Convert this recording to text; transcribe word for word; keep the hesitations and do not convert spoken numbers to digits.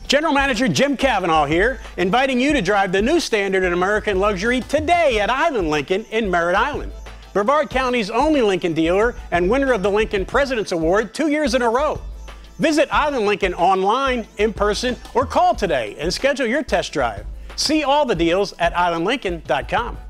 General Manager Jim Cavanaugh here, inviting you to drive the new standard in American luxury today at Island Lincoln in Merritt Island. Brevard County's only Lincoln dealer and winner of the Lincoln President's Award two years in a row. Visit Island Lincoln online, in person, or call today and schedule your test drive. See all the deals at island lincoln dot com.